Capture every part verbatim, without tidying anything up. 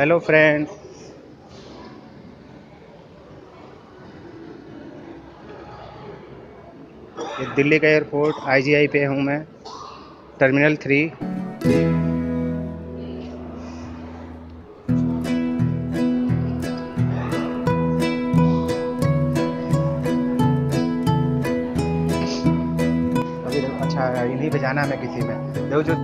Hello friends, ये दिल्ली का airport IGI पे हूँ मैं, टर्मिनल थ्री। अभी देखो, अच्छा इन्हीं पे जाना है किसी में। देखो जो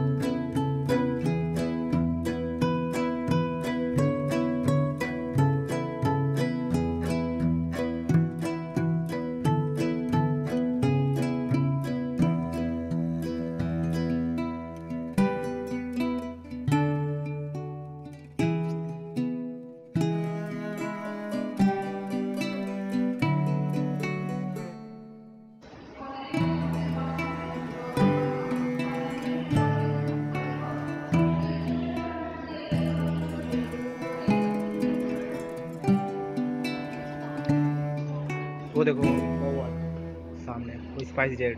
वो देखो वो वाला सामने वो स्पाइस जेट,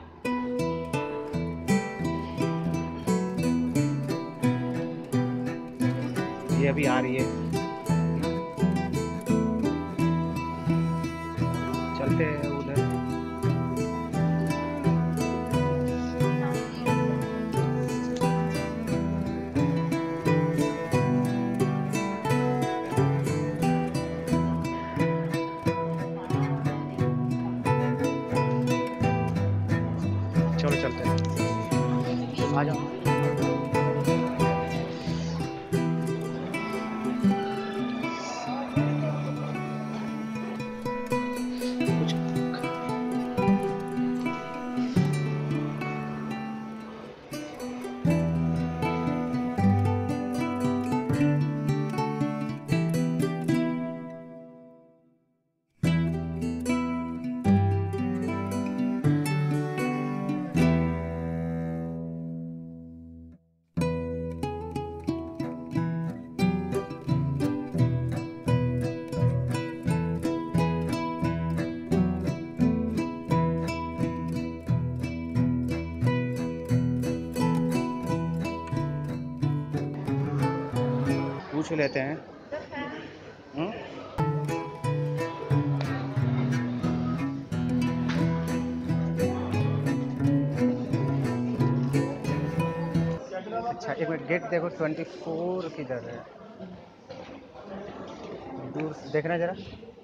ये अभी आ रही है। चलते हैं उधर। चलो चलते हैं, आ जाओ। कुछ पूछ लेते हैं। हम्म? अच्छा एक मिनट, गेट देखो ट्वेंटी फोर किधर है, दूर से देखना जरा।